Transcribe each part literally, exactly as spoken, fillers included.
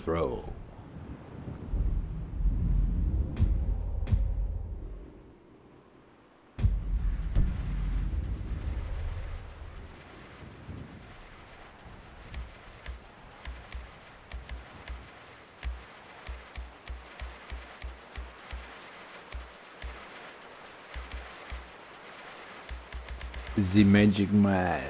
Let's roll. The Magic Mile.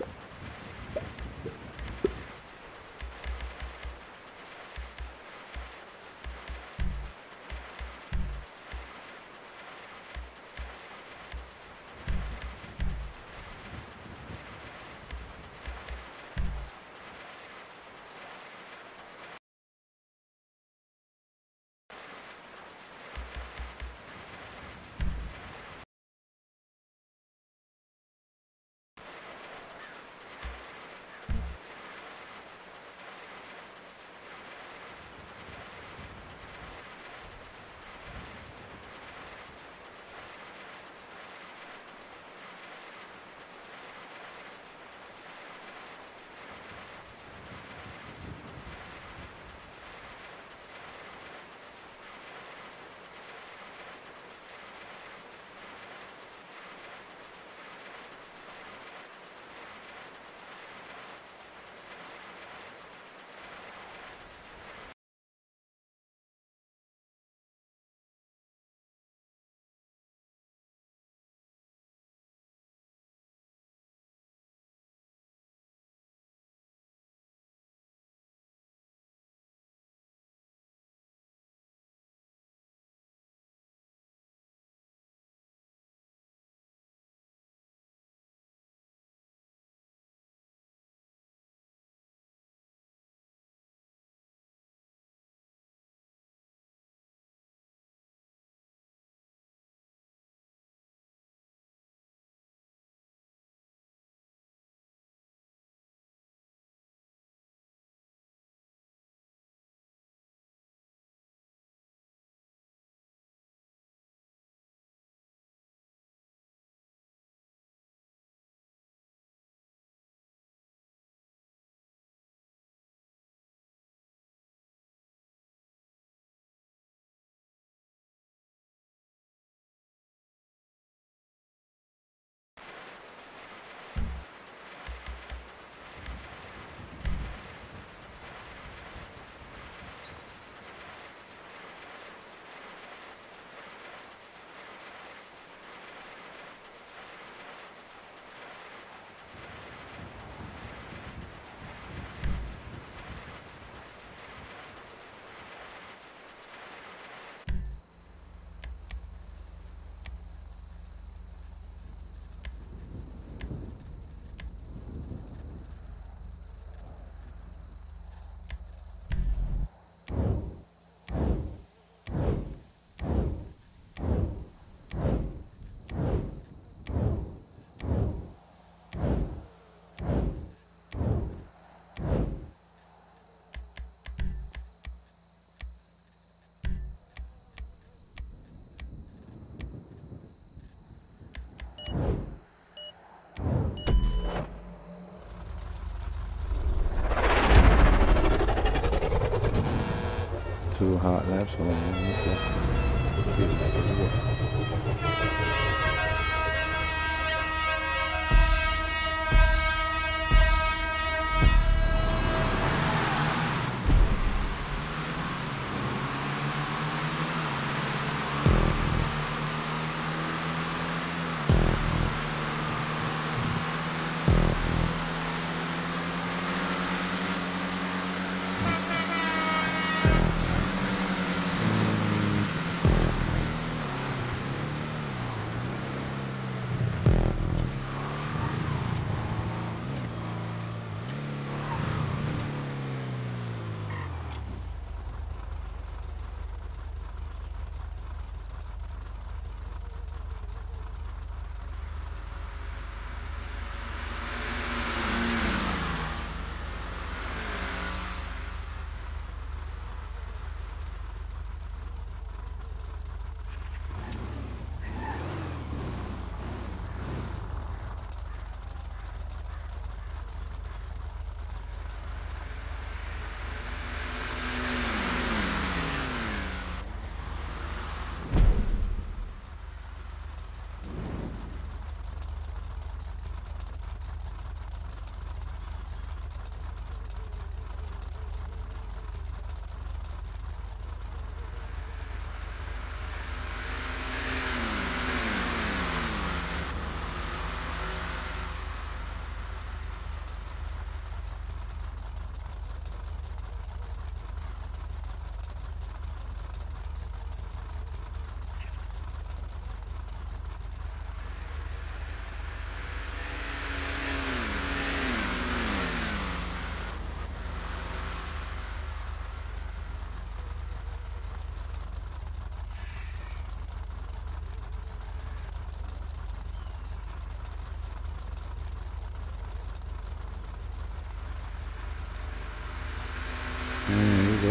Two hot laps on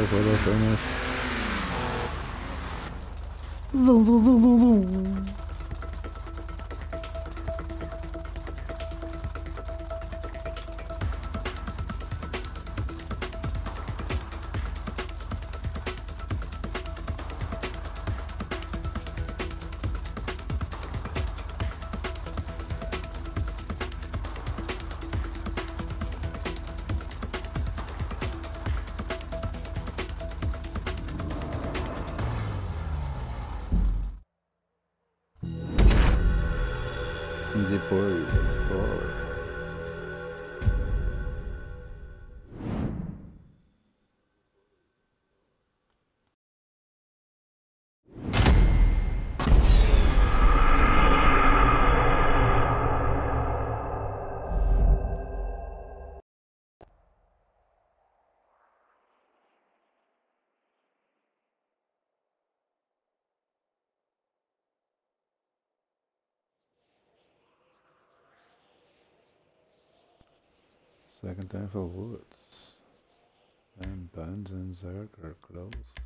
there for the finish. Zoom, zoom, zoom, zoom, zoom. Easy boys forward. Second time for Woods. And Buns and Zerg are close.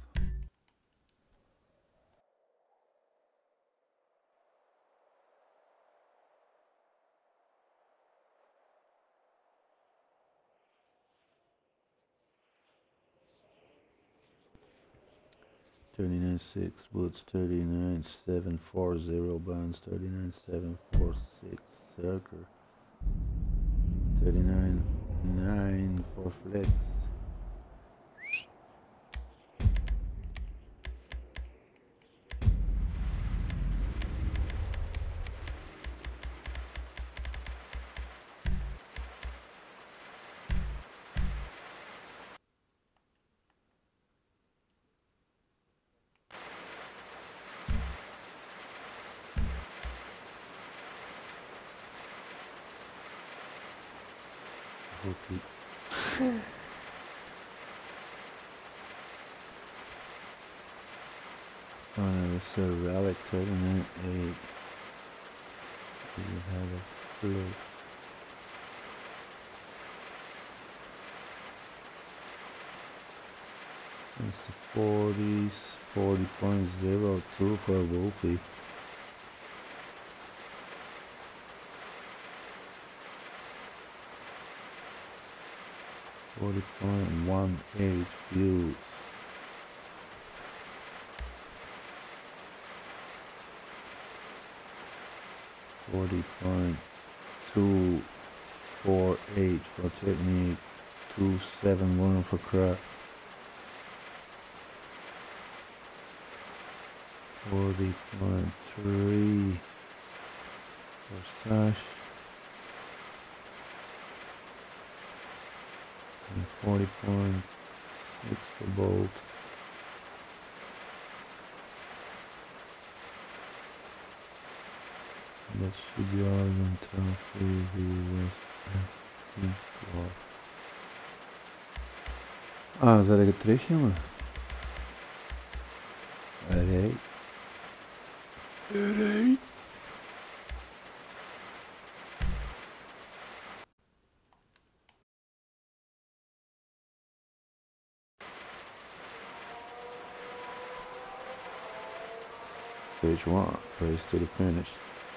thirty-nine six, Woods thirty-nine seven four zero, Buns thirty-nine seven four six, Zerger thirty-nine nine for Flex. Okay. Uh, it's a relic thirty-nine eight. You have a flip. It's the forties, forty point zero two for Wolfie. forty point one eight views. forty point two four eight for Technique. two seven one for Crack. forty point three for Sash. And forty point six for Bolt. And that should be all until three was twaalf. Ah, zet ik het terug, jongen? Alright. Alright. Stage one, race to the finish.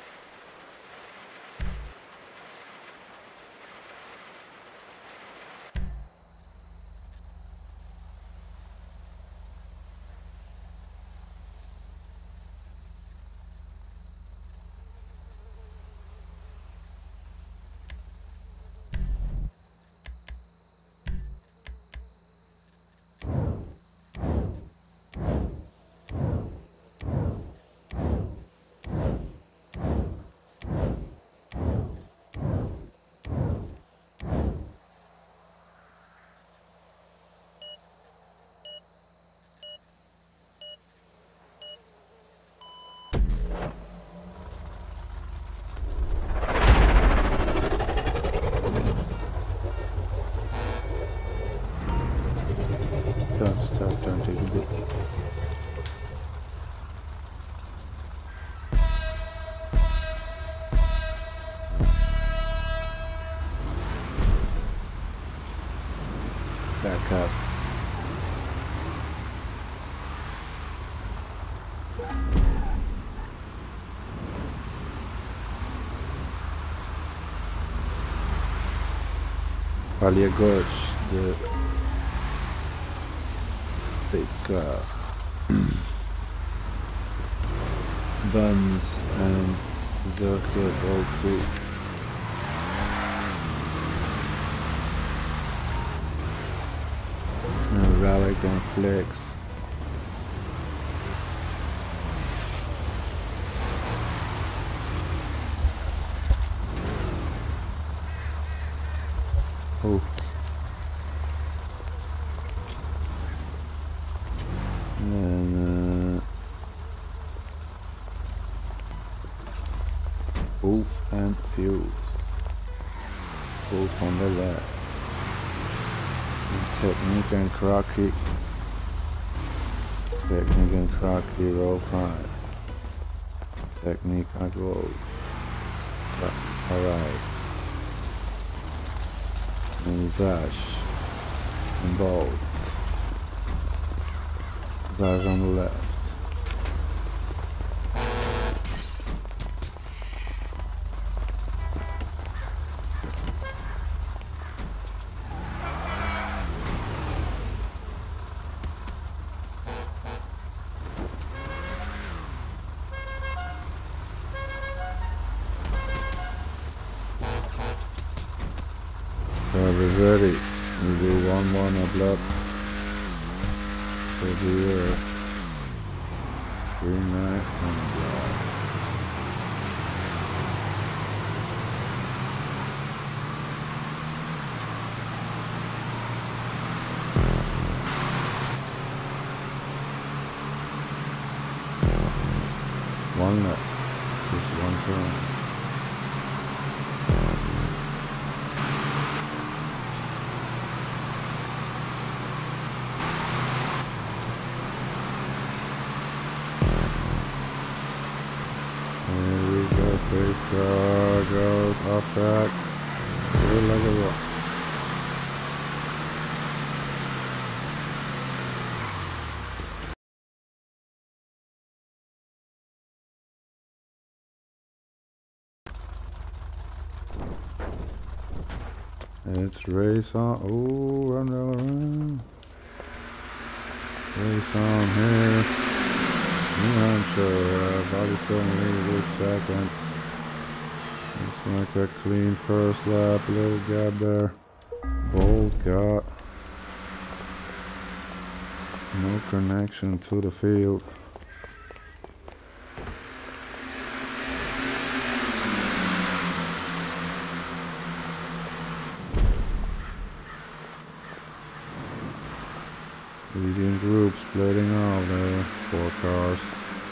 Don't stop, don't take a bit. Back up. Palier gauche de pace car. Buns and Zerker all through. And Relic and Flex. Oh. And uh, Wolf and Fuse. Wolf on the left. And Technique and Crocky. Technique and Crocky row five. Technique at gauche. Alright. And Zash and Bolt. Zash on the left. We're ready. We do one more on a block. So do a green light on a block. One left. Just one turn. Race car goes off track. Good like a rock. It's race on. Oh, run, run, run. Race on here. New Hampshire. Uh, Bobby still in the lead with second. Looks like a clean first lap, a little gap there. Bolt got no connection to the field. Leading group splitting off there, four cars.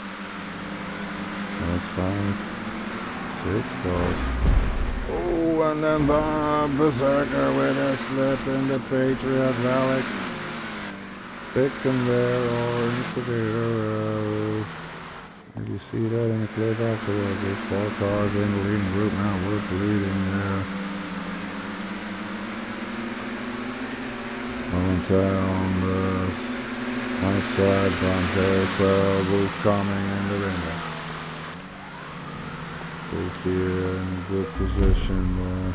That's five. Six cars. Oh, and then Bob Berserker with a slip in the Patriot Relic. Victim there, or instigator. Uh, you see that in the clip afterwards. There's four cars in the leading group now. Woods leading there. Volunteer on the outside, Bronze so Wolf coming in the window. Wolf here in good position there.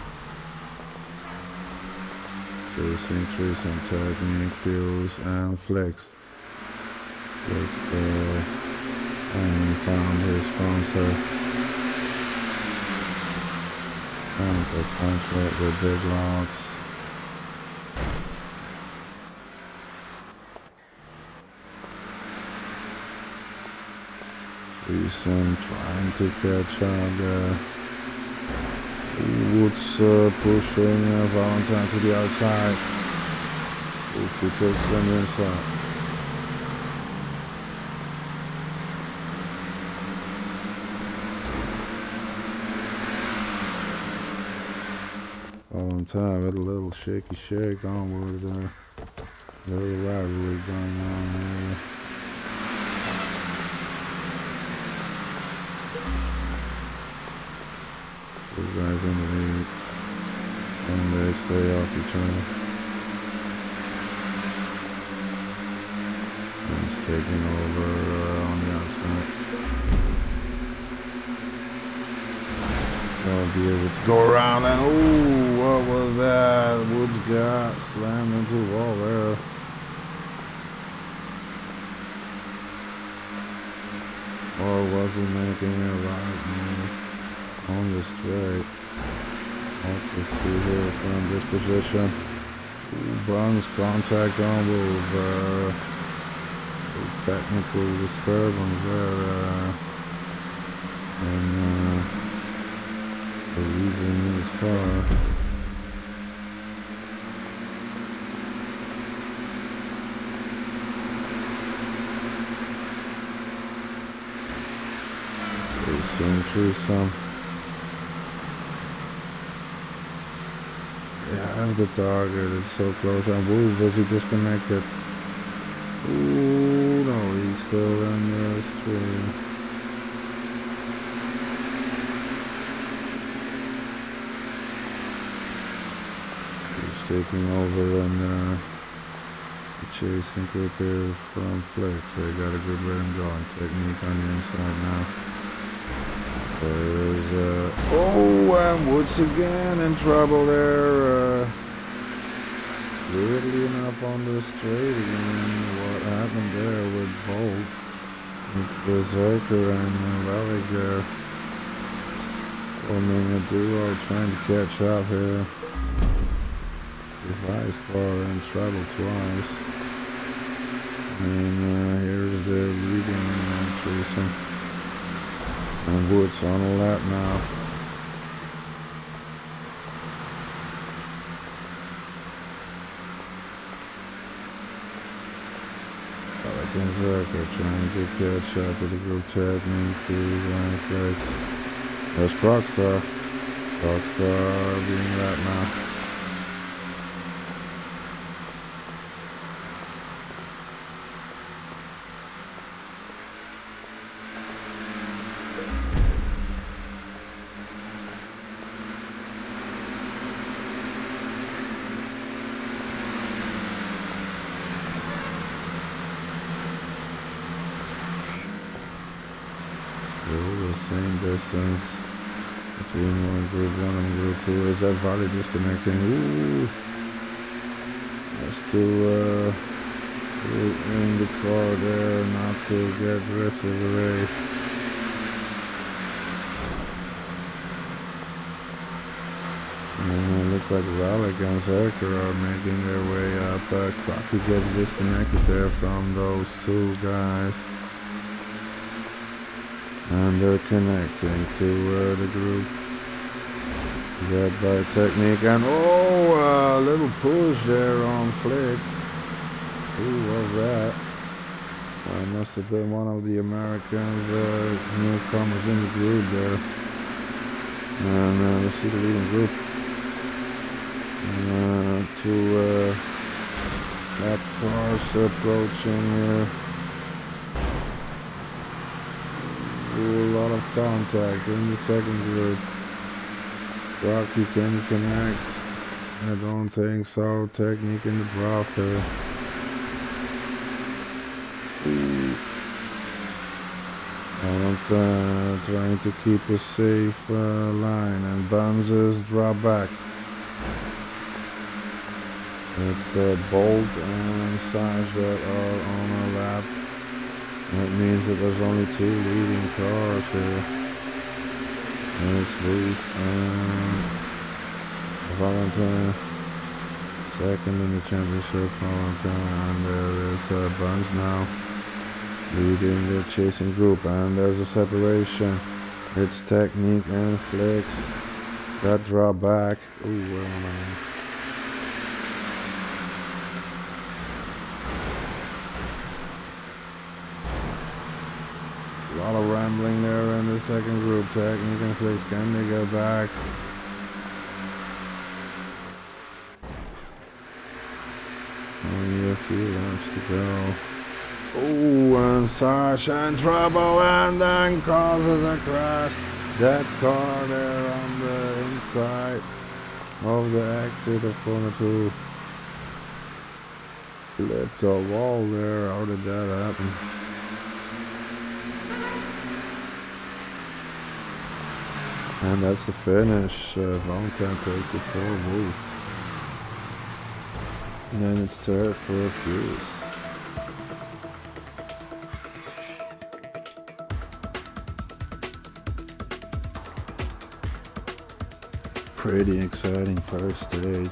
Chasing through some Technique, Fuse and Flex. Flex there. And he found his sponsor. Sample punch right with big rocks. Reason trying to catch up there. Woods uh, pushing uh, Valentine to the outside. If he takes them inside. Valentine with a little shaky shake onwards there. A little rivalry going on there. Two guys in the lead, and they stay off each other. And it's taking over uh, on the outside. Oh, be able to go around and ooh, what was that? Woods got slammed into a wall there. Or was he making a right move on the straight? What to see here from this position. Ooh, Buns contact on with uh, technical disturbance there. Uh, and uh, the reason in his car. Soon through some. Yeah, I have the target, it's so close. And Wolf, is he disconnected? Ooh, no, he's still in the stream. He's taking over and uh, chasing group here from Flex. They got a good rhythm going. Technique on the inside now. There is uh oh, and Woods again in trouble there. Uh, weirdly enough on the straight again. What happened there with Bolt? It's Berserker and uh, Relic there. Forming a duo trying to catch up here. Device car in trouble twice. And uh, here's the leading uh, Treason. And Woods on a lap now. Relic and Zerker trying to catch up to the group technique, Freeze and Flex. There's Crocstar. Crocstar being lapped now. Still the same distance between one group one and group two. Is that Valley disconnecting? Ooh. Has to uh, in the car there not to get drifted away. And it looks like Relic and Zerker are making their way up. Uh, Crocky gets disconnected there from those two guys. And they're connecting to uh, the group. Led by Technique. And oh, a uh, little push there on Flex. Who was that? Well, it must have been one of the Americans, uh, newcomers in the group there. And uh, we see the leading group. Uh, two uh, lap cars approaching here. Ooh, a lot of contact in the second group. Rocky can connect. I don't think so. Technique in the draft there. Ooh. I'm uh, trying to keep a safe uh, line, and Buns drop back. It's uh, Bolt and Saj that are on a lap. That means that there's only two leading cars here. And it's Wolf and Valentin. Second in the championship, Valentin. And there is uh, Buns now leading the chasing group. And there's a separation. It's Technique and Flex that drop back. Ooh, where am I? A lot of rambling there in the second group. Technique and Flex, can they get back? Only a few laps to go. Oh, and Sasha in trouble and then causes a crash. That car there on the inside of the exit of corner two. Flipped a wall there. How did that happen? And that's the finish. Uh, Valentine takes it for Wolf. And then it's third for Fuse. Pretty exciting first stage.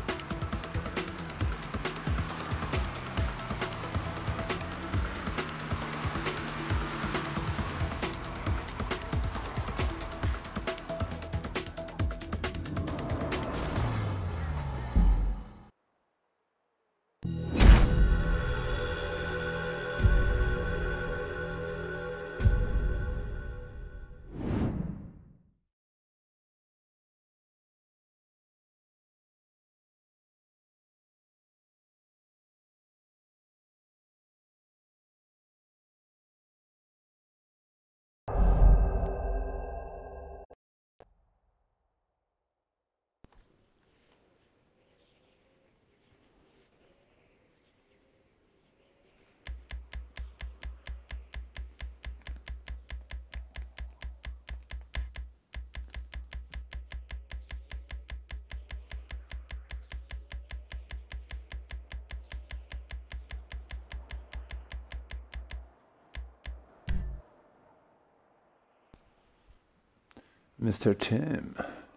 Mister Tim.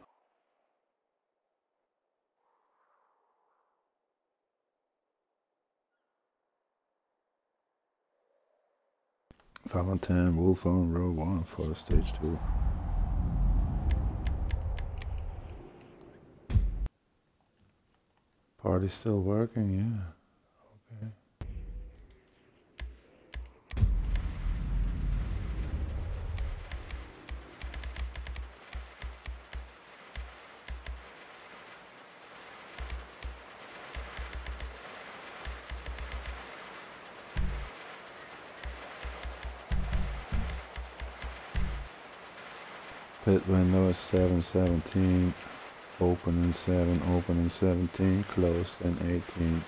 Valentine, Wolf on row one for stage two. Party's still working, yeah. Okay. Pit window is seven seventeen, open in seven, open in seventeen, closed in eighteen.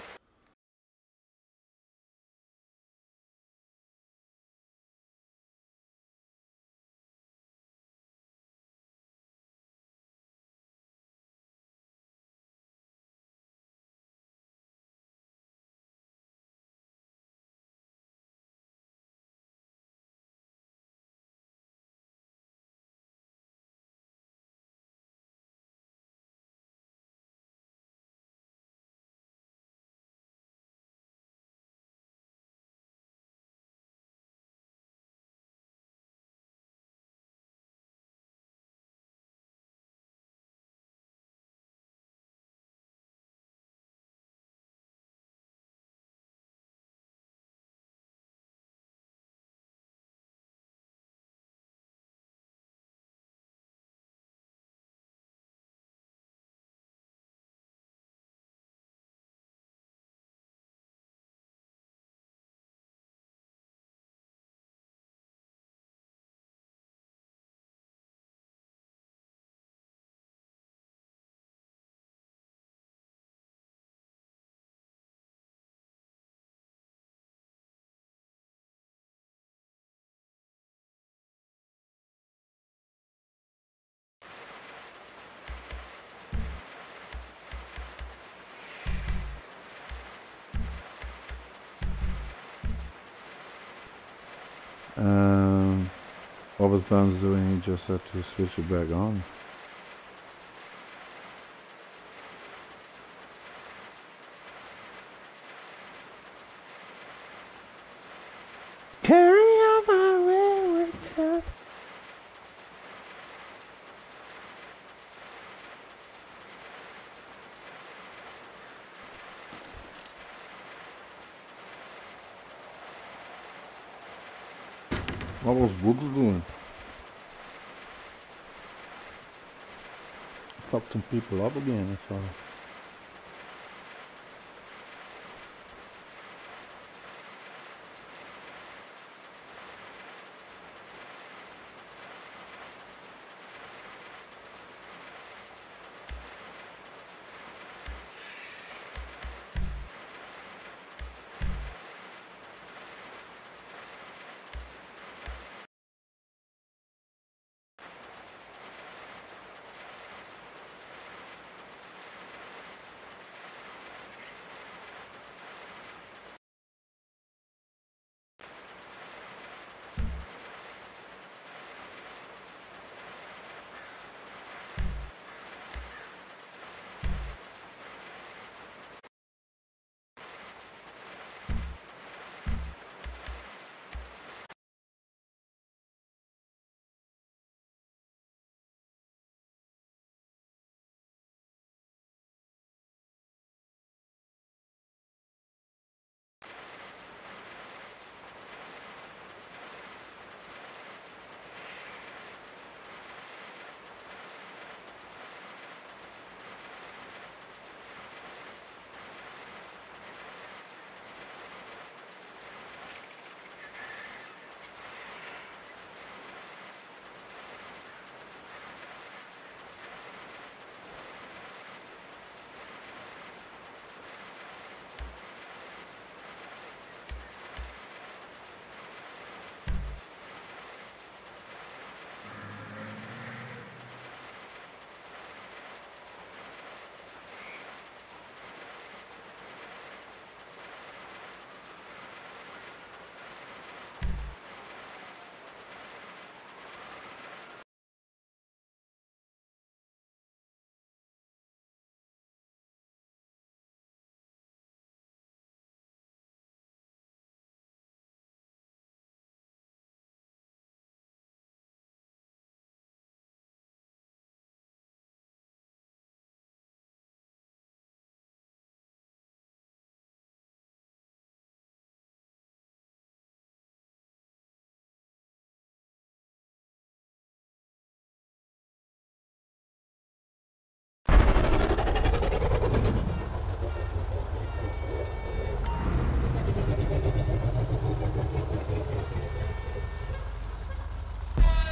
Um, what was Bounce doing? He just had to switch it back on. Carry on my wayward son. What was Woods doing? Fucked some people up again, I saw.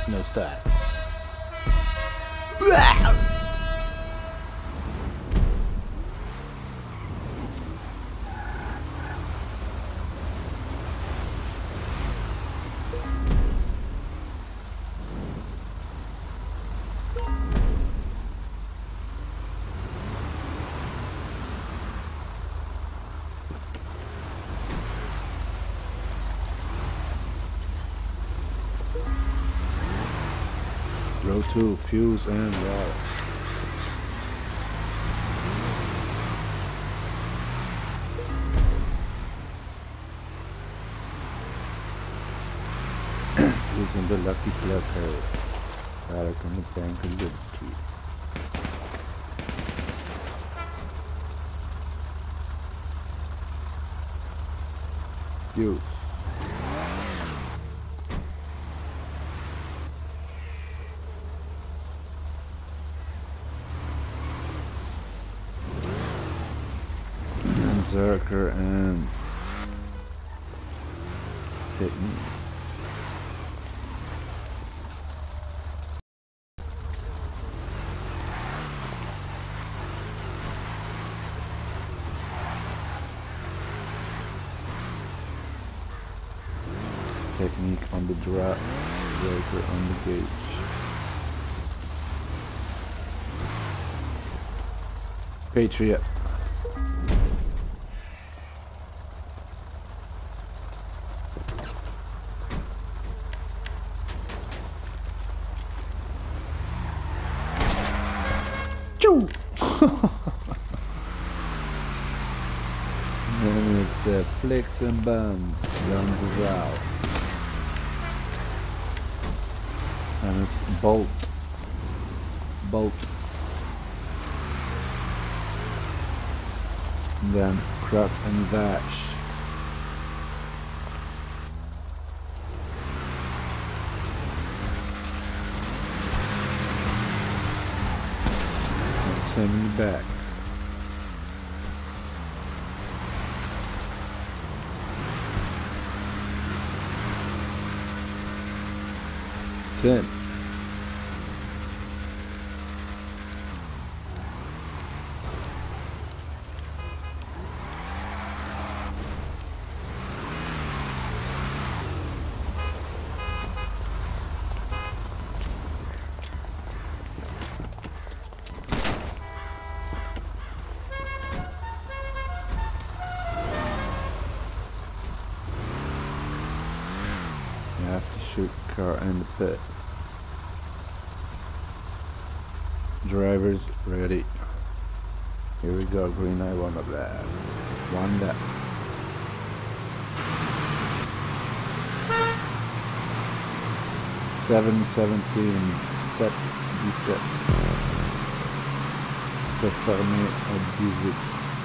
No style. Row two, fuse and water. Fuse in the lucky plucker. Back in the bank of liberty. Fuse. Berserker and technique. Technique on the drop, Berserker on the gauge. Patriot. And it's uh, flicks and buns. Buns is out. And it's bolt. Bolt. And then crap and zash. Send me back. Ten. You have to shoot the car in the pit. Drivers ready. Here we go, green light, one of that. One that. seven seventeen, sept dix-sept. C'est fermé à dix-huit.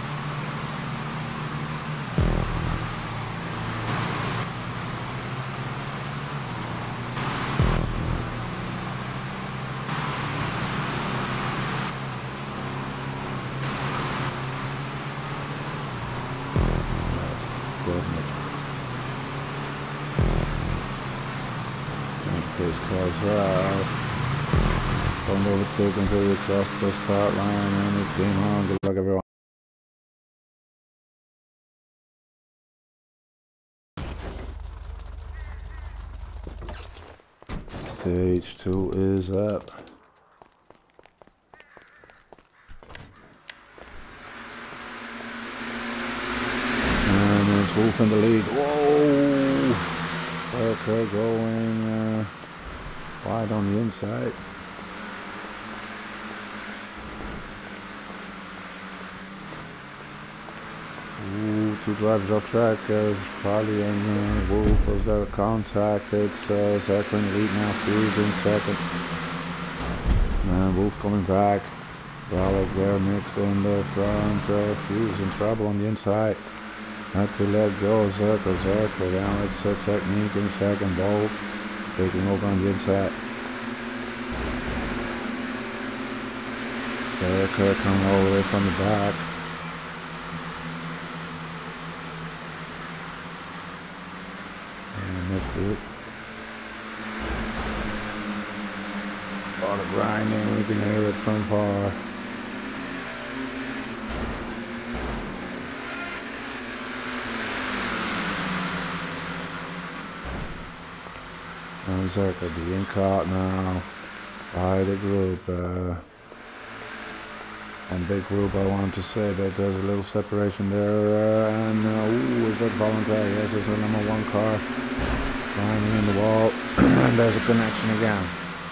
Those cars out. Don't overtake until you cross the start line, and it's game on. Good luck, everyone. Stage two is up. And there's Wolf in the lead. Whoa! Okay, going uh, wide on the inside. Ooh, two drivers off track. As Farley and uh, Wolf as their contact. It's uh, second lead now. Fuse in second. And Wolf coming back. Rollick there mixed in the front. Uh, Fuse in trouble on the inside. Not to let go. Zerker, Zerker. Now it's a technique in second. Bolt taking over on the inside. Zerker coming all the way from the back. And midfield. A lot of grinding, we can hear it from far. And Zerker being caught now by the group. Uh, and big group I want to say, but there's a little separation there. Uh, and uh, ooh, is that voluntary? Yes, it's a number one car. Climbing in the wall. And there's a connection again.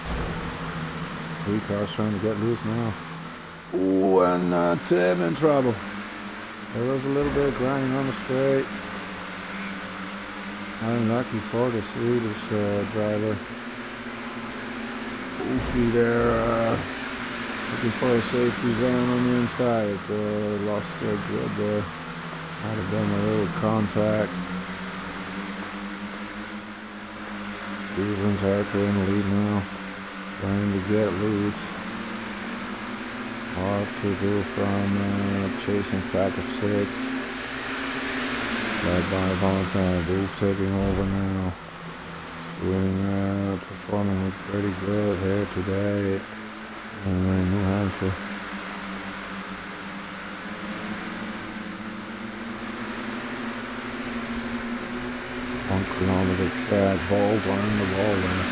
Three cars trying to get loose now. Ooh, and uh, Tim in trouble. There was a little bit of grinding on the straight. Unlucky for the Swedish uh, driver. Oofy there, uh, looking for a safety zone on the inside. Uh, lost their grip there. Might have been a little contact. Stevens Harker in the lead now, trying to get loose. Hard to do from uh, chasing pack of six. Led by Valentine. Wolf taking over now. Doing, uh, performing pretty good here today in uh, New Hampshire. One kilometer track, Bolt on the wall there.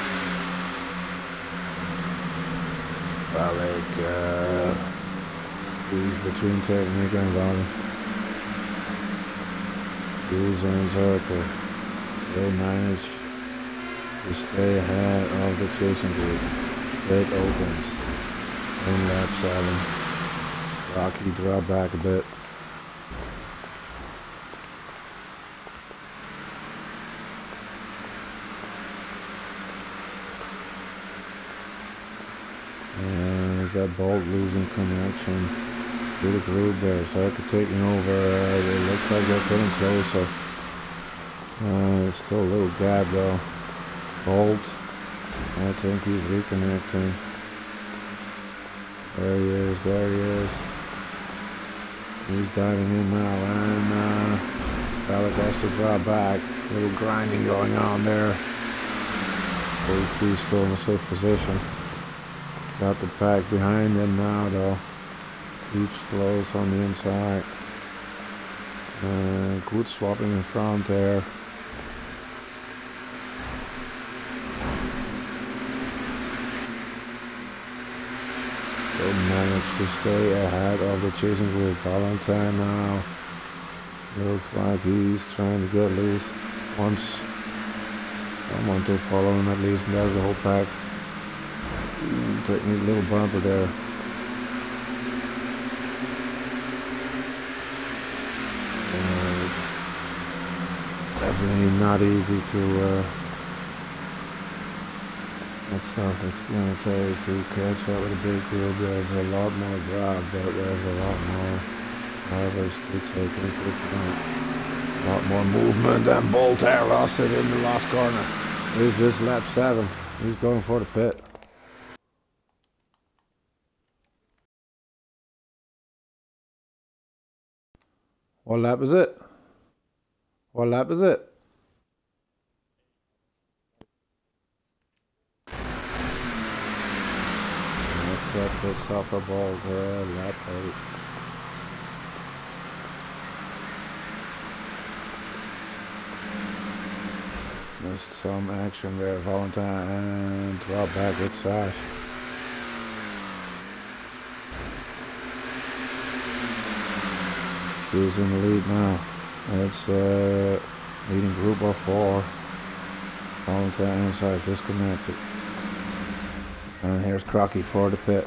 Valek, uh, squeeze between Technique and Valley. Hughes and Zerker still manage to stay ahead of the chasing group. It opens in lap seven. Rocky drop back a bit. And is that Bolt losing connection to the group there? Zerker taking over. Uh, it looks like they're getting closer. Uh, it's still a little gap though. Bolt, I think he's reconnecting. There he is, there he is. He's diving in now, and uh, Valek has to drop back. A little grinding going on there. Wolfie's still in a safe position. Got the pack behind him now though. Keeps close on the inside. Uh, good swapping in front there. Still managed to stay ahead of the chasing group. Valentine now looks like he's trying to get loose. Wants someone to follow him at least, and there's the whole pack. Mm, Technique little bumper there. Uh, it's definitely not easy to uh, it's self-explanatory to catch up with a big group. There's a lot more grab, but there's a lot more drivers to take into account. A lot more movement, and Bolt there lost it in the last corner. Is this lap seven? He's going for the pit. What lap is it? What lap is it? Up with softball ball there, lap eight. Missed some action there, Valentine, and drop back with Sash. Who's in the lead now? It's uh, leading group of four. Valentine and Sash disconnected. And here's Crocky for the pit.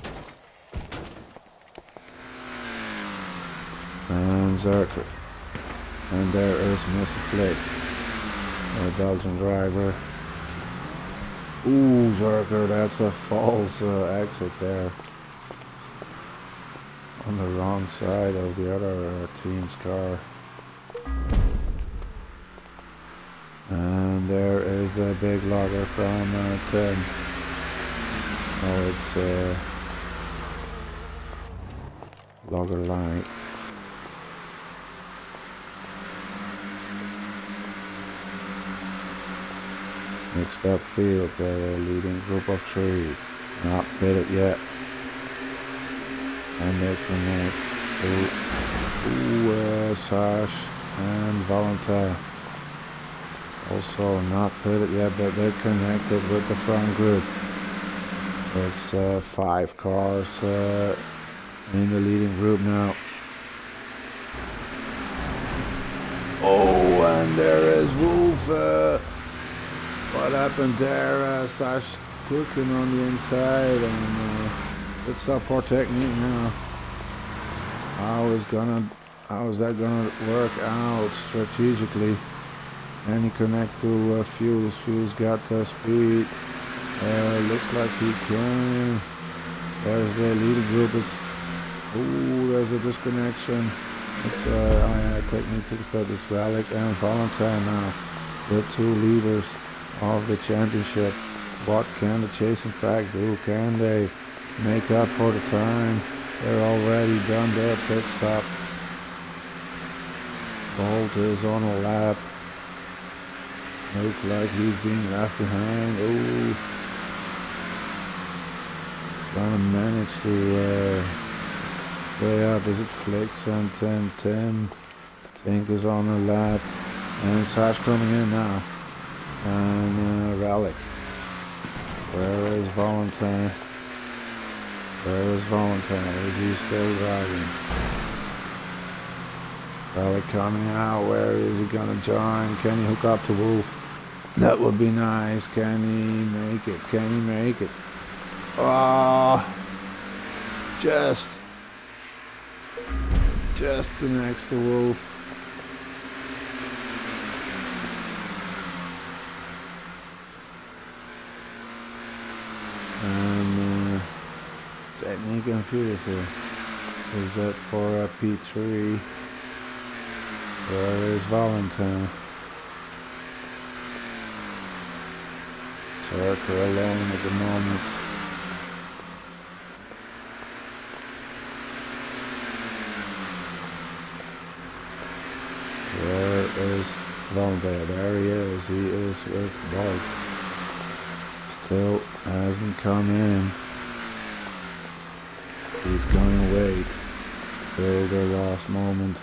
And Zerker. And there is Mister Flick, a Belgian driver. Ooh, Zerker, that's a false uh, exit there. On the wrong side of the other uh, team's car. And there is the big logger from uh, Tim. Oh, it's uh, logger light. Mixed up field, uh, leading group of three. Not pitted yet. And they connect to ooh, uh, Sash and Valentin. Also not pitted yet, but they're connected with the front group. It's uh, five cars uh, in the leading group now. Oh, and there is Wolf. Uh, what happened there? Uh, Sash took him on the inside, and uh, good stuff for technique now. How is gonna, how is that gonna work out strategically? And he connect to uh, Fuse. Fuse got the speed. Uh, looks like he can. There's the leading group. It's ooh, there's a disconnection. It's uh, I had technique to but it's Relic and Valentin now, the two leaders of the championship. What can the chasing pack do? Can they make up for the time? They're already done their pit stop. Bolt is on a lap. Looks like he's being left behind. Ooh. Gonna manage to uh, stay up. Is it Flix and Tim? Tim Tink is on the lap. And Sash coming in now. And uh, Relic. Where is Valentin? Where is Valentin? Is he still driving? Relic coming out. Where is he gonna join? Can he hook up to Wolf? That would be nice. Can he make it? Can he make it? Ah, oh, just, just connects to Wolf. And uh, technique and Furious here. Is that for a P three? Where is Valentin? Circle alone at the moment. Where is Valentin? There he is. He is with Bolt. Still hasn't come in. He's gonna wait till the last moment.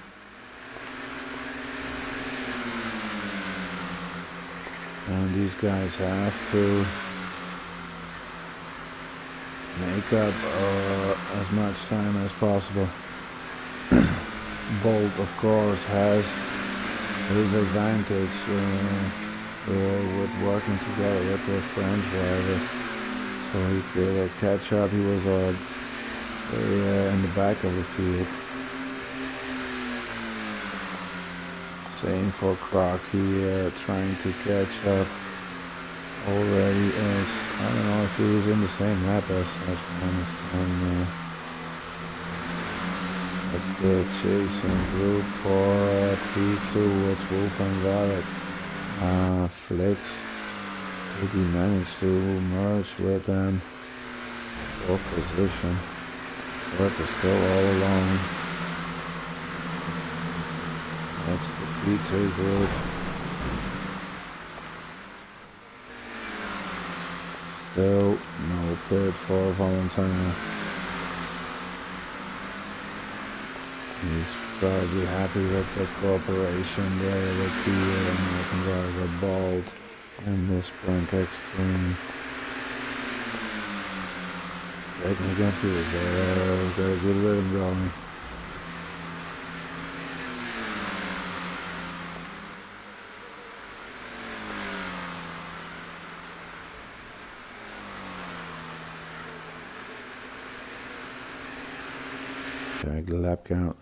And these guys have to make up uh, as much time as possible. Bolt, of course, has his advantage uh, uh, with working together with the French driver, so he could uh, catch up. He was uh, very, uh, in the back of the field. Same for Croc. He uh, trying to catch up already. As I don't know if he was in the same lap as Sash honest. And, uh, That's the chasing group for uh, P two. It's Wolf and Relic. Uh, Flix. Did he manage to merge with them? For position. Cirque is still all alone. That's the P two group. Still no pit for Valentin. He's probably happy with the cooperation there with the uh, American driver Bolt and the Sprint Extreme. Technique and Fuse there, got a good rhythm going. Check the lap count.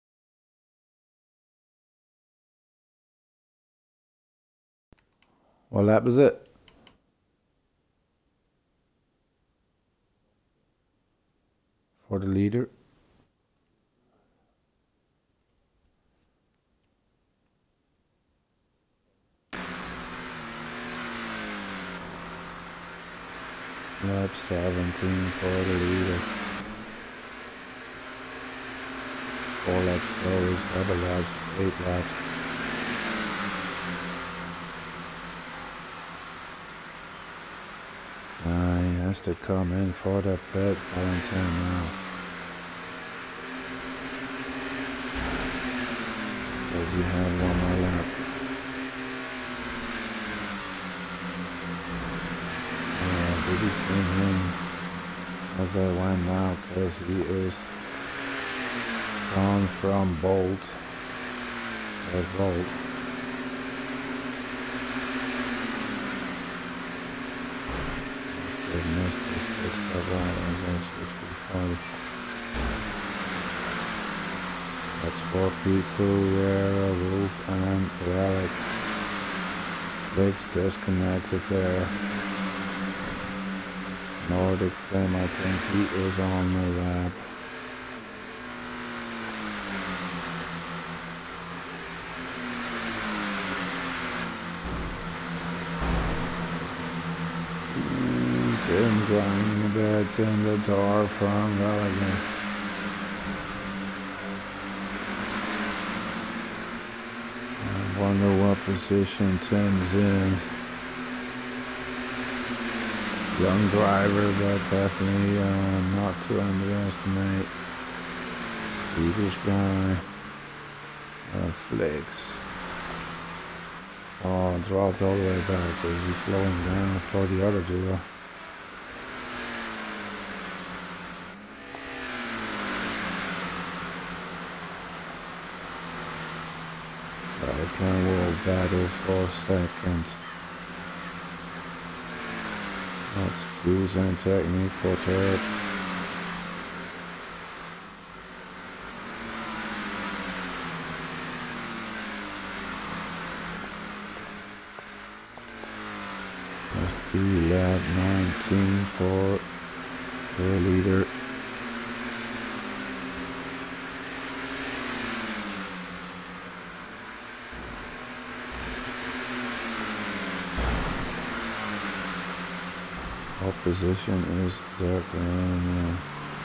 What lap is it? For the leader. Lap seventeen for the leader. Four laps goes, double laps, eight laps. has to come in for that pit, Valentine now. Does he have one more lap? Uh, did he came in as I went now? Because he is gone from Bolt. There's Bolt. They missed this pit stop line as I switch to the party. That's four people, Rara, Wolf, and Relic. Flicks disconnected there. Nordic Tim, I think he is on the lap. Tim grinding a bit in the door from Gallagher. I wonder what position Tim's in. Young driver, but definitely uh, not to underestimate. Swedish guy. Uh, Flicks. Oh, dropped all the way back. Is he slowing down for the other duo? Can world battle for second. That's Fuse and Technique for third. Must be lap nineteen for the leader. Opposition is Zerkan.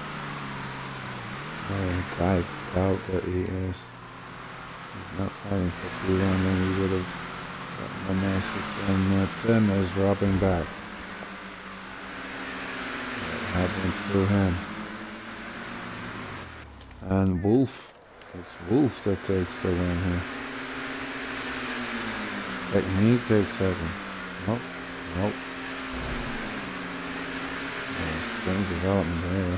I typed out that he is he's not fighting for P one, then he would have gotten a message. And uh, Tim is dropping back. That happened to him. And Wolf, it's Wolf that takes the win here. Technique takes second. Nope, nope. Strange development there.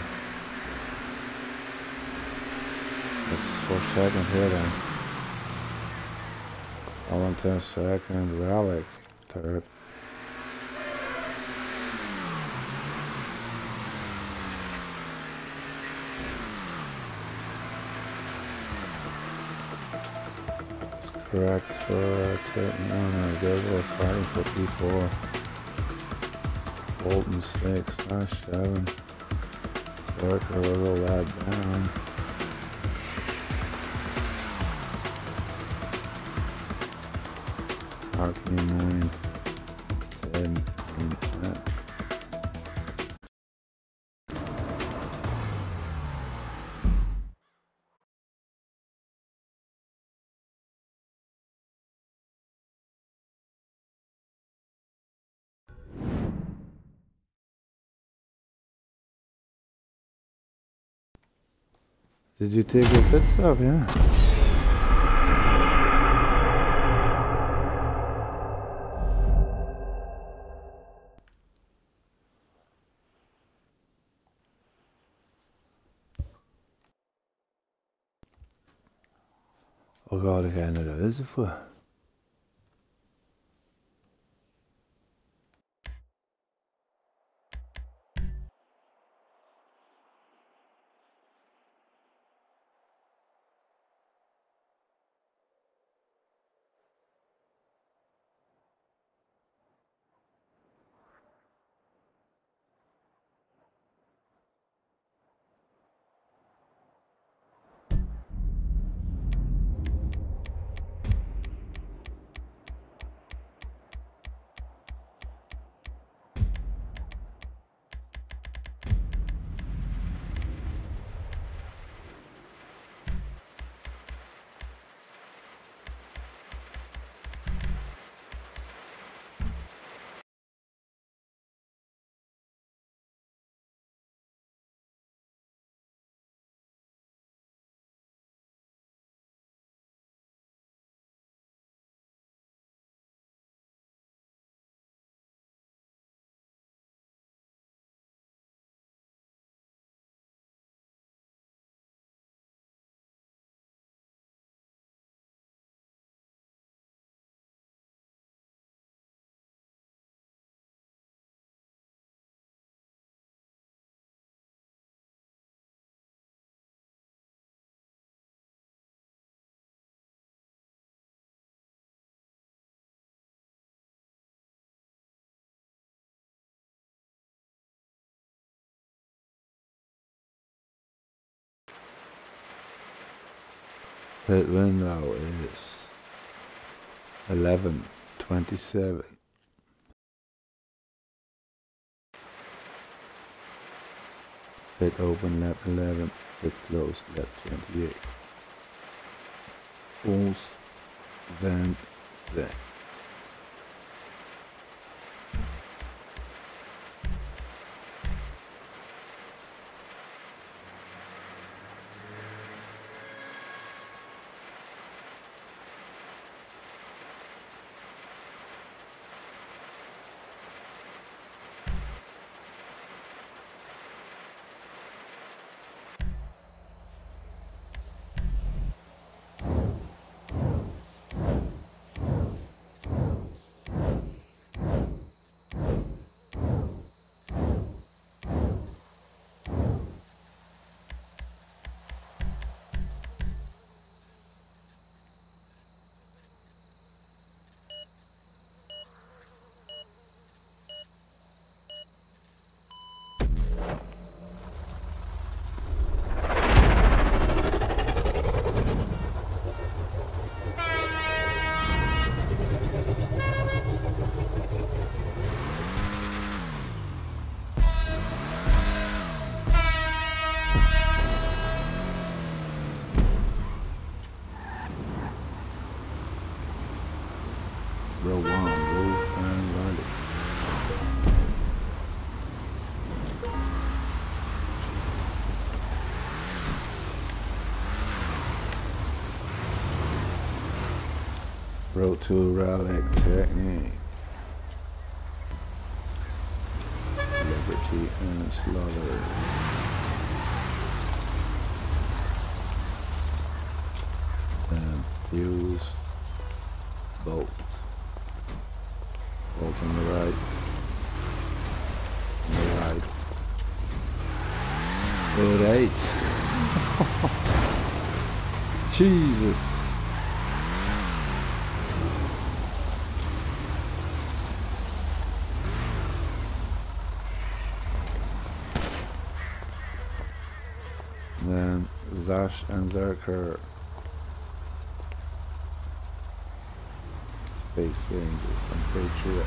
It's for second here then. Valentine second, Relic third. That's correct for taking on a good we're fighting for P four. Bolton six, slash seven. Circle a little lap down. Harkney nine, ten, eight, Did you take a pit stop? Yeah. Wat ga jij naar de huizen voor? Pit window is eleven twenty-seven. Pit open lap eleven, pit closed lap twenty-eight. Ons vent thing. Row one, Wolf and Riley. Row two, Relic Technique. Liberty and Slaughter. And Fuse, Bolt. Bolt on the right. On the right. Good eight. Jesus. And then Zash and Zerker. Space Rangers and Patriot.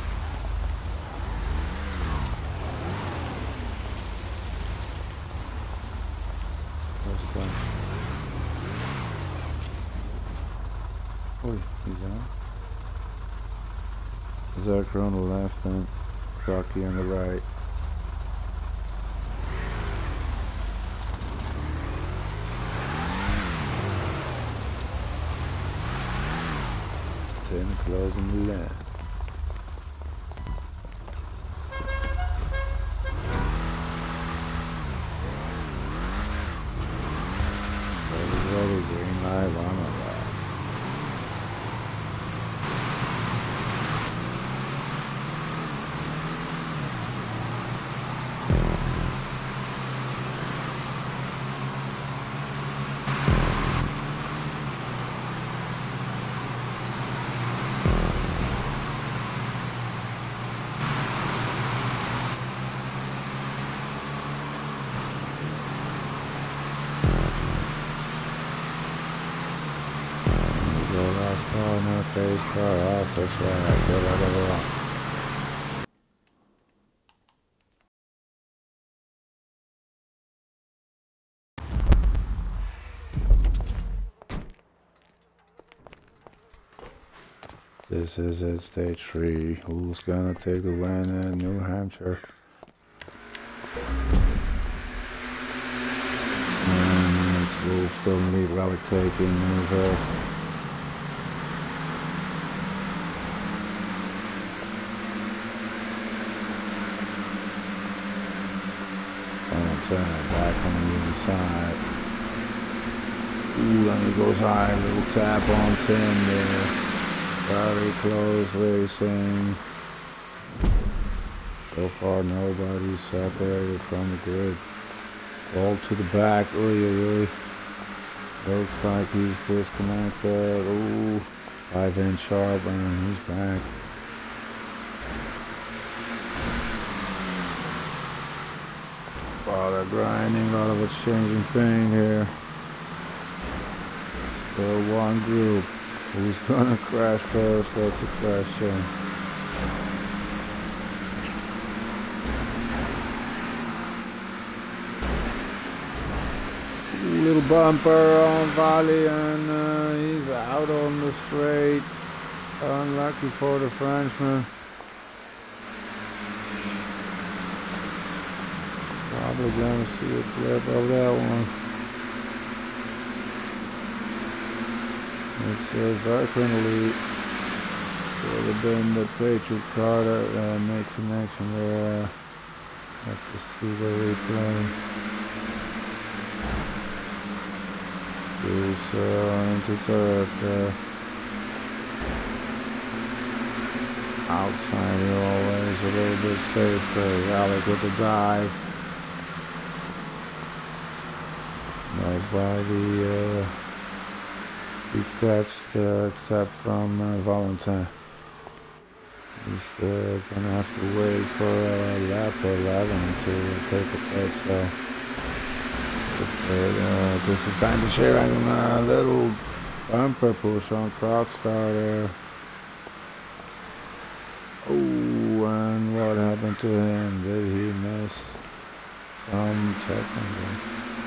Where's Slash? Oh, he's on. Zerker on the left and Crocky on the right. Ten closing the land. Ready, green light, on a light. Last car, no face car, off the track, blah, blah, blah, blah. This is it, stage three. Who's gonna take the win in New Hampshire? And it's Wolf, don't lead Relic taking Louisville. Turn back on the inside. Ooh, and he goes high, little tap on ten there. Very close racing. So far nobody's separated from the grid. All to the back, oy oy oy. Looks like he's disconnected. Ooh, five inch sharp and he's back. Wow, they're grinding, a lot of exchanging pain here. uh, one group. Who's gonna crash first? That's the question. Little bumper on Valley, and uh, he's out on the straight. Unlucky for the Frenchman. Probably gonna see a clip of that one. It says Zarkin lead. Would have been the Patriot car that uh, made connection there. Uh, have to see the replay. Goes uh, into third. Uh, outside here always a little bit safer. Alec with the dive. Nobody uh, detached uh, except from uh, Valentin. He's uh, gonna have to wait for uh, lap eleven to take a pit, so uh, disadvantage here, and a little bumper push on Crocstar there. Oh, and what happened to him? Did he miss some checking?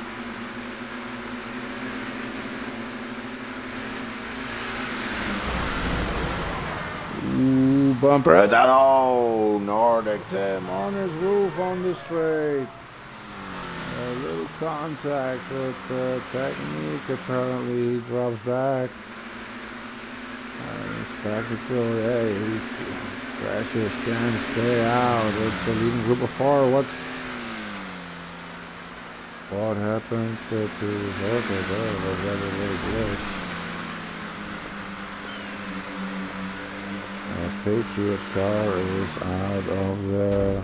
Ooh, bumper down. Oh, Nordic Tim on his roof on the straight. A little contact with uh, Technique. Apparently he drops back. Uh, spectacle. Hey, he crashes, can stay out. It's a leading group of four. What's what happened to, to his order there? Was that a little glitch? Patriot car is out of the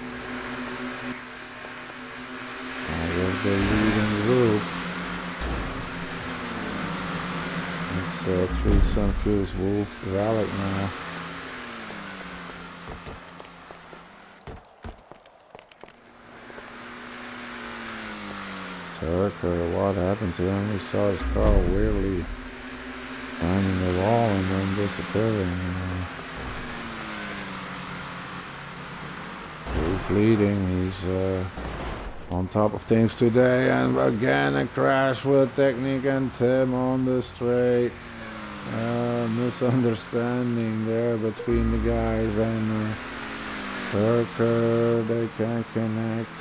out of the leading group. It's uh, three Sunfuse Wolf Valak now. Turker, what happened to him? We saw his car weirdly finding the wall and then disappearing. Uh, Leading, he's uh, on top of things today, and again a crash with Technique and Tim on the straight. Uh, misunderstanding there between the guys, and uh, Circuit, they can't connect.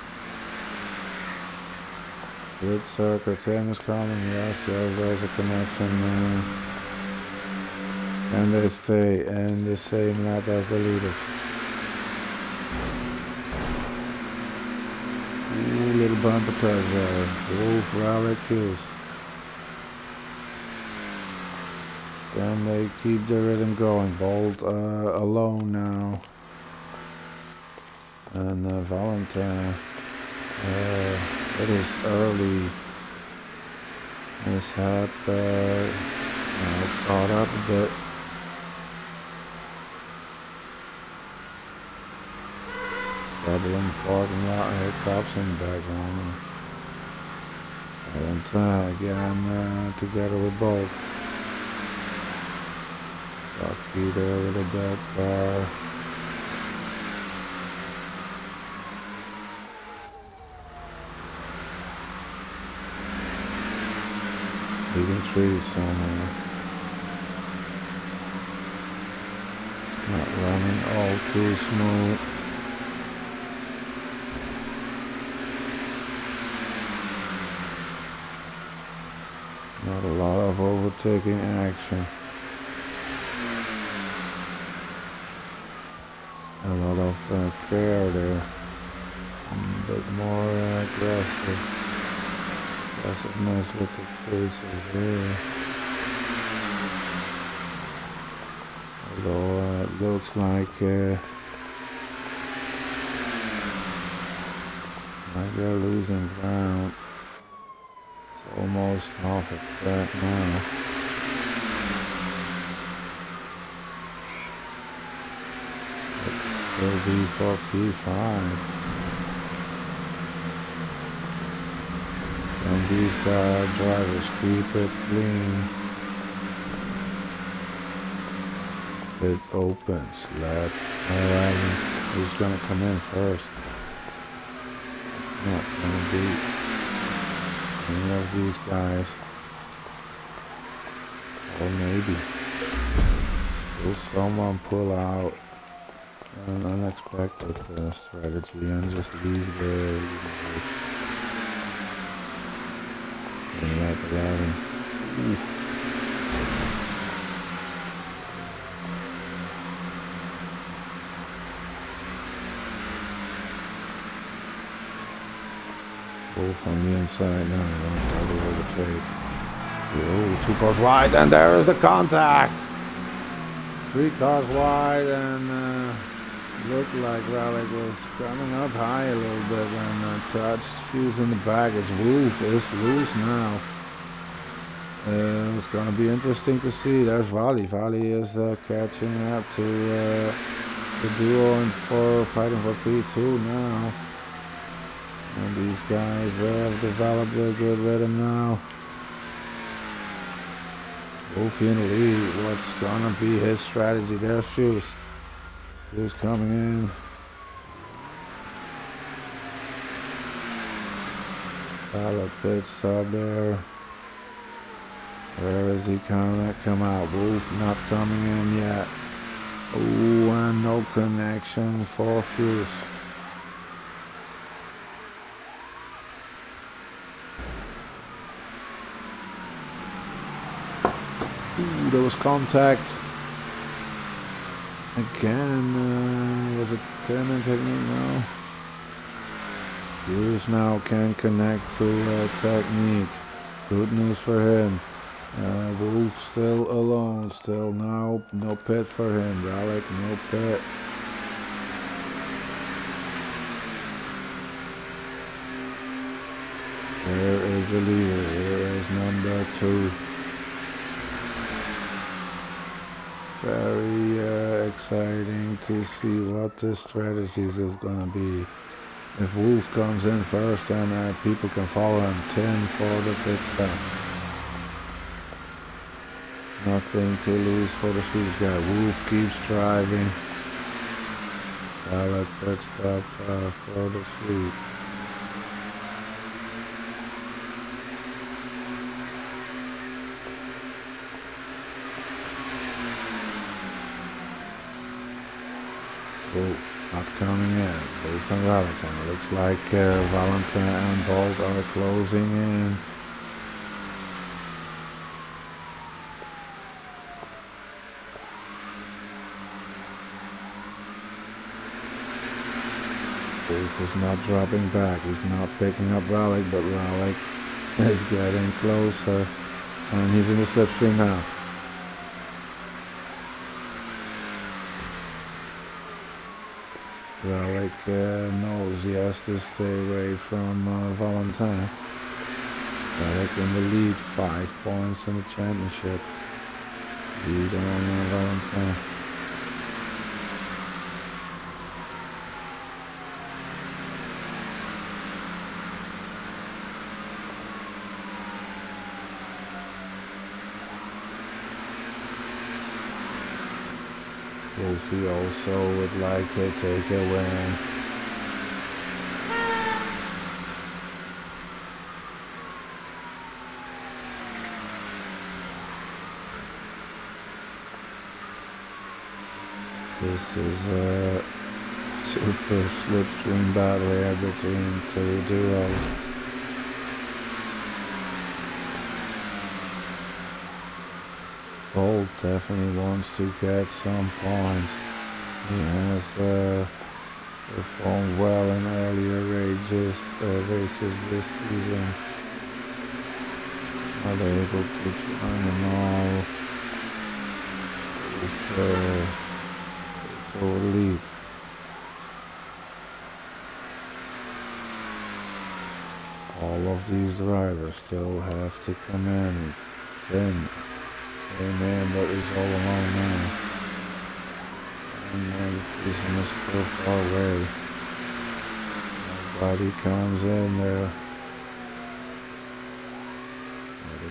Good Circuit, Tim is coming, yes, yes, there's a connection. Uh, and they stay in the same lap as the leaders. Ooh, little bumper pressure. Wolf Rally Fuse. And they keep the rhythm going. Bolt uh, alone now. And uh, Valentin. Uh, it is early. Mishap uh, uh, caught up a bit. Trouble in the parking lot, I heard cops in the background. Valentin again uh, together with Bolt. Lucky there with a dead car. Leading trees somewhere. It's not running all too smooth. Not a lot of overtaking action. A lot of uh, care there. A bit more uh, aggressive. Aggressiveness with the chasers here. Although uh, it looks like uh, like they're losing ground. Almost half a track now. Still B for P five. From and these guy drivers keep it clean. It opens. Let eleven. Who's gonna come in first? It's not gonna be any of these guys. Or maybe will someone pull out an unexpected uh, strategy and just leave the lap eleven. Oof. Wolf on the inside now, one totally overtake. Oh, two cars wide, and there is the contact. Three cars wide, and uh, looked like Rallick was coming up high a little bit when uh, touched Fuse in the back. As Wolf is loose now. Uh, it's gonna be interesting to see. There's Vali. Vali is uh, catching up to uh, the duo and for fighting for P two now. And these guys uh, have developed a good rhythm now. Wolfie in the lead. What's gonna be his strategy? There's Fuse. Fuse coming in. Fala pit stop there. Where is he gonna come out? Wolf not coming in yet. Oh, and no connection for Fuse. Ooh, there was contact. Again, uh, was it Tenant technique now? Fuse now can connect to uh, technique. Good news for him. Uh, Wolf still alone. Still now no pit for him. Rallick, no pit. Here is the leader. Here is number two. Very uh, exciting to see what the strategies is gonna be. If Wolf comes in first, then uh, people can follow him. ten for the pit stop. Nothing to lose for the Swedish guy. Wolf keeps driving. Valid pit stop uh, for the Swede. Wolf not coming in. Wolf and Rallick, and it looks like uh, Valentin and Bolt are closing in. Wolf is not dropping back. He's not picking up Rallick, but Rallick is getting closer, and he's in the slipstream now. Rallick uh, knows he has to stay away from uh, Valentin. Rallick in the lead, five points in the championship. Lead on uh, Valentin. Wolfie also would like to take a win. This is a super slipstream battle here between two duos. Bolt definitely wants to get some points. He has uh, performed well in earlier races, uh, races this season. Not able to join them all. With, uh, it's over the lead. All of these drivers still have to come in. ten. Amen, but he's all alone now. And uh, the reason is still far away. Nobody comes in there.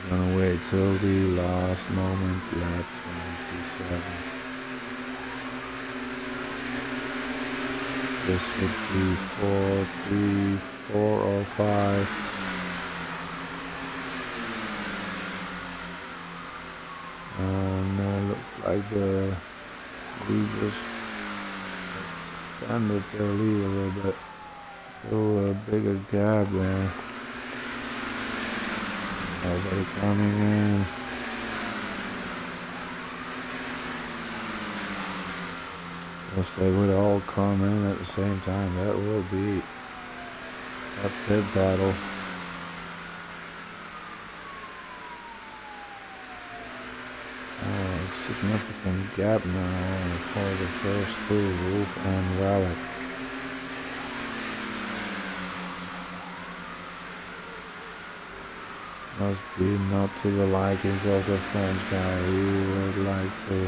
We're gonna wait till the last moment, lap twenty-seven. This would be four, three, four or five. And uh, looks like the leaders extended their lead a little bit. So a bigger gap there. Nobody coming in. If they would all come in at the same time, that would be a pit battle. Oh, a significant gap now for the first two, Wolf and Raleigh. Must be not to the likings of the French guy. He would like to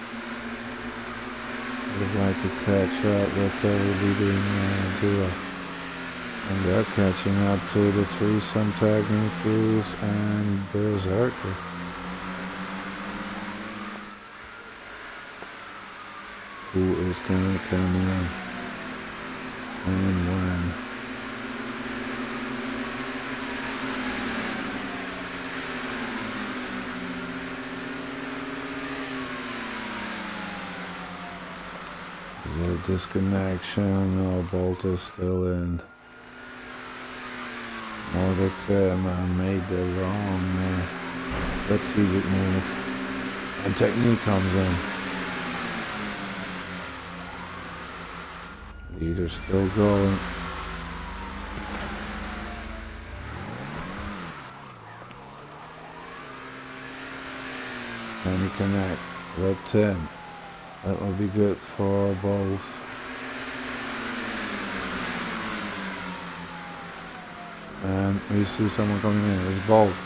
would like to catch up with the leading uh, duo. And they're catching up to the threesome Technique Fuse and Berserker. Who is gonna come in and when? Is there a disconnection? No, Bolt is still in. Order ten uh, made the wrong uh, strategic move. And Technique comes in. Leader's still going. Can he connect? Red ten. That will be good for both. And we see someone coming in. It's Bolt.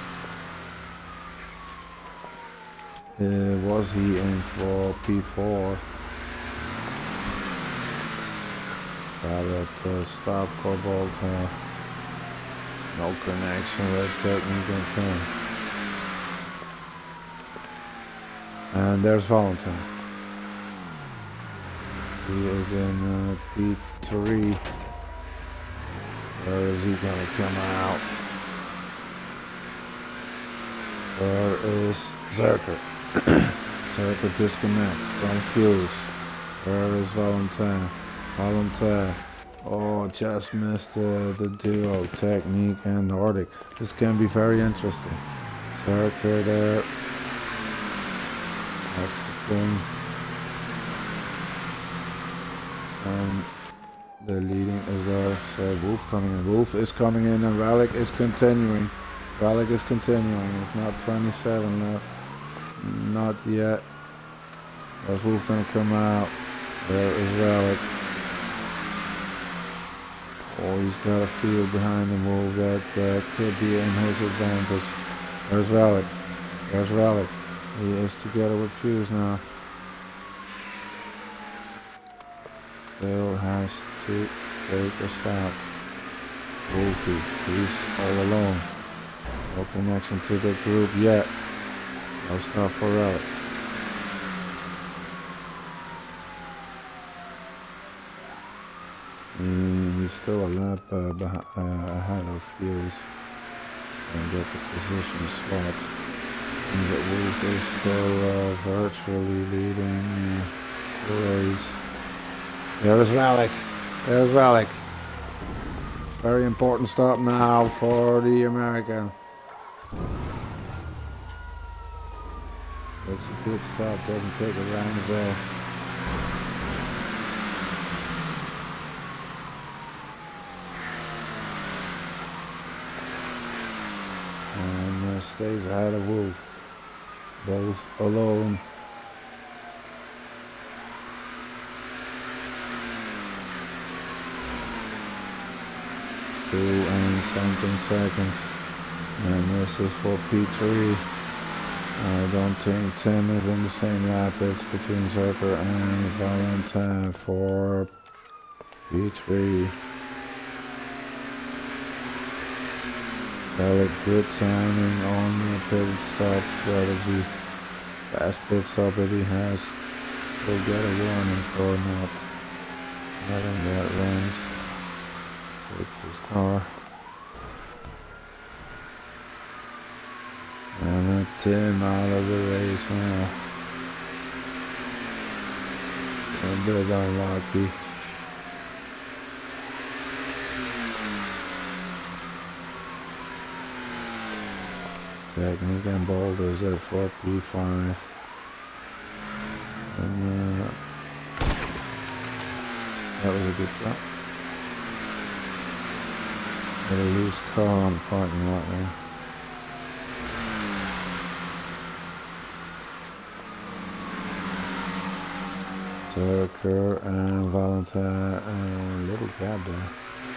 Uh, was he in for P four? Rather to stop for Bolt. Uh, no connection with Technique and ten. And there's Valentine. He is in uh, P three. Where is he gonna come out? Where is Zerker? Zerker disconnects from Fuse. Where is Valentine? Valentine. Oh, just missed uh, the duo, Technique and Nordic. This can be very interesting. Zerker there. That's the thing. And the leading is there. So Wolf coming in. Wolf is coming in and Raleigh is continuing. Raleigh is continuing. It's not twenty-seven now. Not yet. Is Wolf gonna come out? There is Raleigh. Oh, he's got a field behind the move that uh, could be in his advantage. There's Raleigh. There's Raleigh. He is together with Fuse now. Still has to take a stop. Wolfie, he's all alone. No connection to the group yet. No stop for Relic. Mm, he's still a lap uh, behind, uh, ahead of Fuse. And get the position swap. And that Wolf is still uh, virtually leading uh, the race. There's Raleigh. There's Raleigh. Very important stop now for the American. Looks a good stop. Doesn't take a round as well. And uh, stays ahead of Wolf. Both alone. Two and something seconds. And this is for P three. I don't think Tim is in the same lap. It's between Zerker and Valentine for P three. Relic, good timing on the pit stop strategy. Fast pit stop that he has. Will get a warning for not having that range. Fix his car. And a Tim out of the race now. A bit unlucky. Technique and Boulders at four P five. And uh, that was a good shot. Got a loose car on the parking lot there. Zerker and Valentine, a little gap there.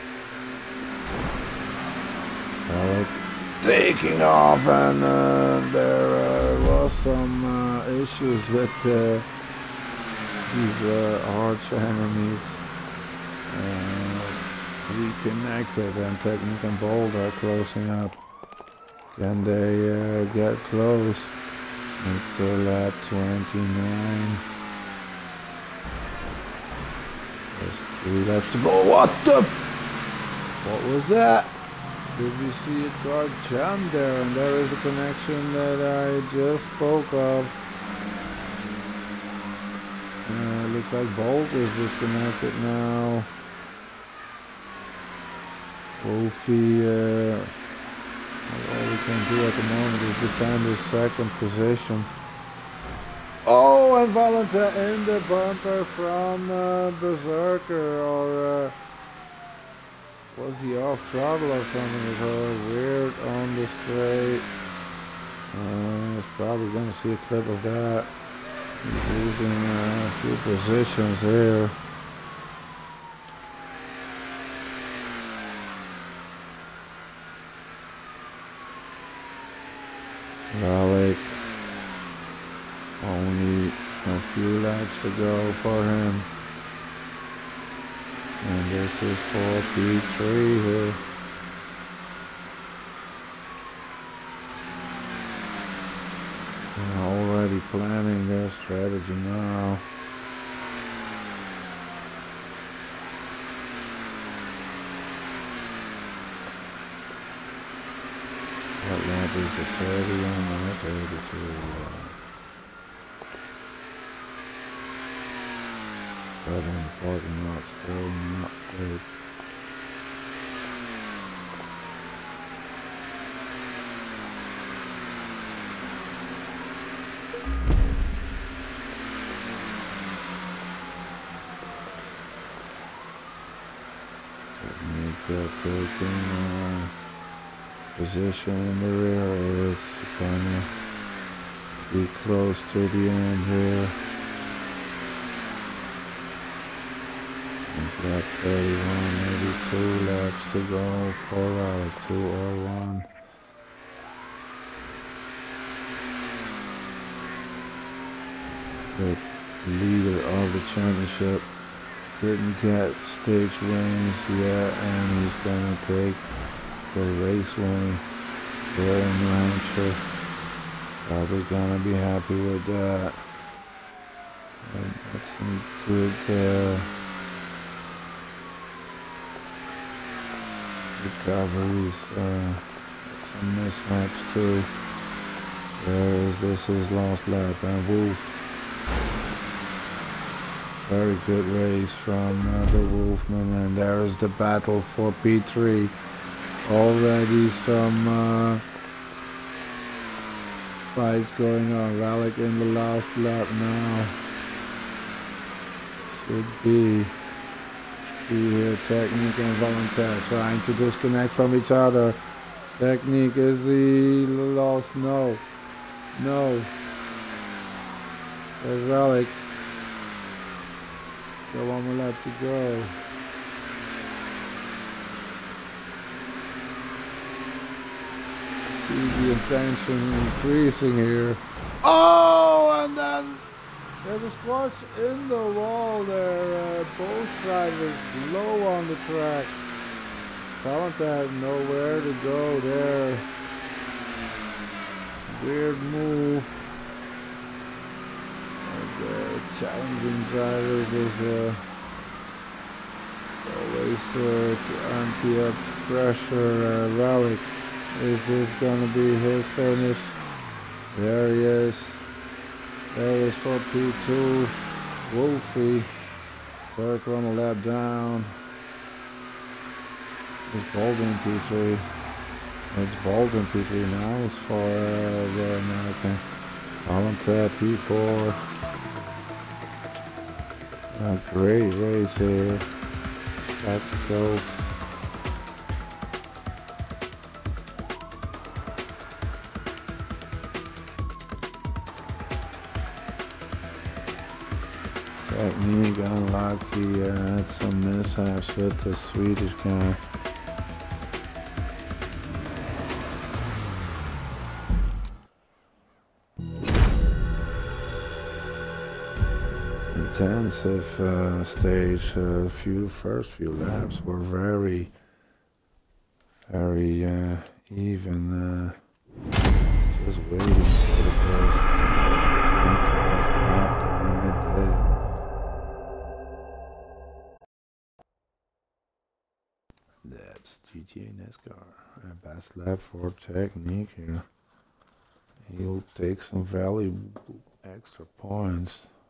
Alec taking off, and uh, there uh, was some uh, issues with uh, these uh, arch enemies. Uh, reconnected, and Technique and Bold are closing up. Can they uh, get close? It's still at twenty-nine. There's three laps to go. What the? What was that? Did we see a car jam there? And there is the connection that I just spoke of. Uh, looks like Bolt is disconnected now. Wolfie, uh, all we can do at the moment is defend his second position. Oh, and Valentin in the bumper from uh, Berserker, or uh, was he off throttle or something? It was weird on the straight. Uh, it's probably going to see a clip of that. He's losing uh, a few positions here. Relic, only a few laps to go for him. And this is for P three here. They're already planning their strategy now. What lap is it? thirty-one or thirty-two? Southern parking lot still not fixed. Technique taking uh, position in the rear is gonna be close to the end here. Lap thirty-one, maybe two laps to go for Relic, two or one. The leader of the championship didn't get stage wins yet, and he's gonna take the race win here in New Hampshire. Probably gonna be happy with that. And that's some good uh, recoveries, uh, some mishaps too. There is this is last lap, and Wolf. Very good race from uh, the Wolfman, and there is the battle for P three. Already some uh, fights going on. Relic in the last lap now. Should be. See here, Technique and Valentin trying to disconnect from each other. Technique, is he lost? No. No. There's Relic. Got one more lap to go. See the intention increasing here. Oh, and then there's a squash in the wall there. Uh, both drivers low on the track. Colin had nowhere to go there. Weird move. And, uh, challenging drivers is uh, always uh, to anti-up pressure. Uh, Relic. Is this gonna be his finish? There he is. There is for P two. Wolfie. Circle on the lap down. It's Bolton P three. It's Bolton P three. Nice for uh, the American. Volunteer P four. A great race here. Spectacles. Technique unlucky. Uh, had some mishaps with the Swedish guy. Intensive uh, stage. Uh, few first few laps were very, very uh, even. Uh, just waiting for the first last lap to limit it. That's G T A NASCAR. A best lap for Technique here. He'll take some valuable extra points.